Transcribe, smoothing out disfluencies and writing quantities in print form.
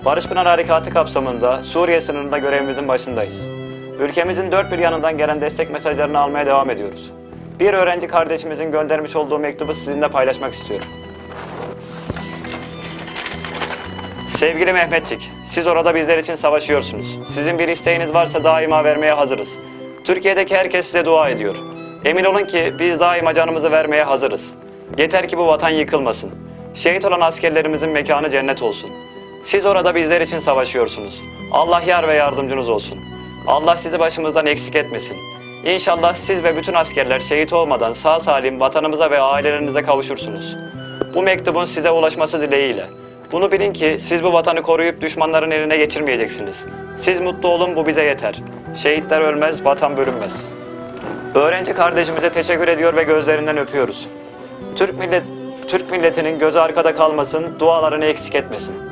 Barış Pınar Harekatı kapsamında Suriye sınırında görevimizin başındayız. Ülkemizin dört bir yanından gelen destek mesajlarını almaya devam ediyoruz. Bir öğrenci kardeşimizin göndermiş olduğu mektubu sizinle paylaşmak istiyorum. Sevgili Mehmetçik, siz orada bizler için savaşıyorsunuz. Sizin bir isteğiniz varsa daima vermeye hazırız. Türkiye'deki herkes size dua ediyor. Emin olun ki biz daima canımızı vermeye hazırız. Yeter ki bu vatan yıkılmasın. Şehit olan askerlerimizin mekanı cennet olsun. Siz orada bizler için savaşıyorsunuz. Allah yar ve yardımcınız olsun. Allah sizi başımızdan eksik etmesin. İnşallah siz ve bütün askerler şehit olmadan sağ salim vatanımıza ve ailelerinize kavuşursunuz. Bu mektubun size ulaşması dileğiyle. Bunu bilin ki siz bu vatanı koruyup düşmanların eline geçirmeyeceksiniz. Siz mutlu olun, bu bize yeter. Şehitler ölmez, vatan bölünmez. Öğrenci kardeşimize teşekkür ediyor ve gözlerinden öpüyoruz. Türk milletinin gözü arkada kalmasın, dualarını eksik etmesin.